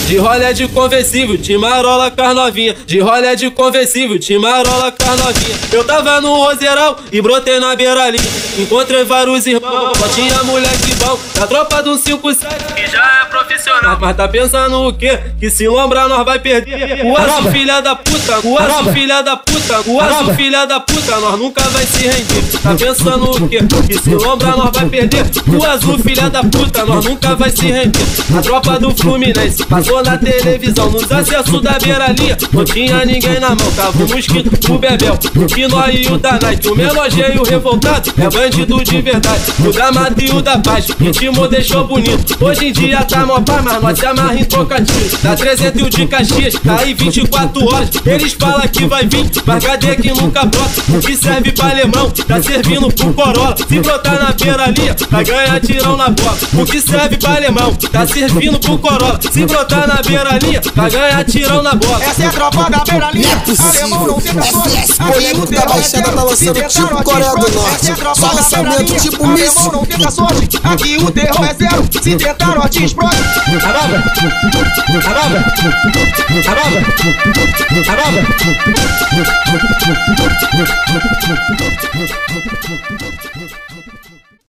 De rolé de conversível, te marola com as novinha. De rolé de conversível, te marola com as novinha. Eu tava no roseirão e brotei na beira-linha. Encontrei vários irmãos, só tinha moleque bom da tropa do 57, que já é profissional. Mas tá pensando o quê? Que se lombrar nós vai perder. O azul filha da puta, o azul filha da puta, o azul filha da puta, nós nunca vai se render. Tá pensando o quê? Que se lombrar nós vai perder. O azul filha da puta, nós nunca vai se render. A tropa do Fluminense passou na televisão, nos acessos da beira-linha. Não tinha ninguém na mão, tava o Mosquito, o Bebel, o Pinói e o Danite. O menor e o revoltado é bandido de verdade. O da mata e o da paz, ritmo deixou bonito. Hoje em dia tá mó paz, mas nós se amarra em trocadilho. Da 300 e o de Caxias, tá aí 24 horas. Eles falam que vai vir, mas cadê que nunca brota? O que serve pra alemão, tá servindo pro Corolla. Se brotar na beira-linha, vai ganhar tirão na bola. O que serve pra alemão, tá servindo pro Corolla. Se brotar na beira-linha, vai ganhar tirão na bola. Essa é a tropa da beira-linha. Não é possível. FS Polêmico da Baixada tá lançando tipo Coreia do Norte. Só lançamento tipo míssil. Não tenta sorte, aqui o terror é zero. Se tentar, ó, te explode. Araba, araba, araba, araba.